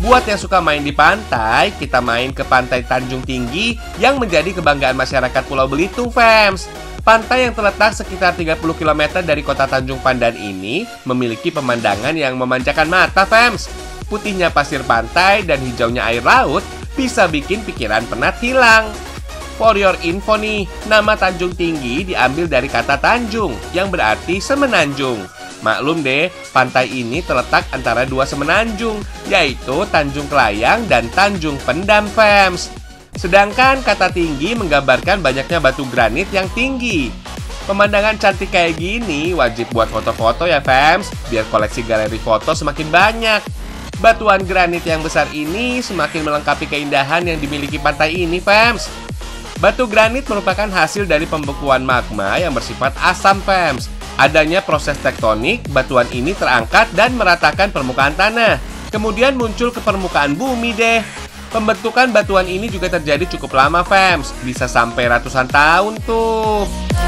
Buat yang suka main di pantai, kita main ke Pantai Tanjung Tinggi yang menjadi kebanggaan masyarakat Pulau Belitung, fams. Pantai yang terletak sekitar 30 km dari kota Tanjung Pandan ini memiliki pemandangan yang memanjakan mata, fams. Putihnya pasir pantai dan hijaunya air laut bisa bikin pikiran penat hilang. For your info nih, nama Tanjung Tinggi diambil dari kata Tanjung yang berarti semenanjung. Maklum deh, pantai ini terletak antara dua semenanjung, yaitu Tanjung Kelayang dan Tanjung Pendam, fams. Sedangkan kata tinggi menggambarkan banyaknya batu granit yang tinggi. Pemandangan cantik kayak gini wajib buat foto-foto ya, fams, biar koleksi galeri foto semakin banyak. Batuan granit yang besar ini semakin melengkapi keindahan yang dimiliki pantai ini, fams. Batu granit merupakan hasil dari pembekuan magma yang bersifat asam, fams. Adanya proses tektonik, batuan ini terangkat dan meratakan permukaan tanah. Kemudian muncul ke permukaan bumi deh. Pembentukan batuan ini juga terjadi cukup lama, fams. Bisa sampai ratusan tahun tuh.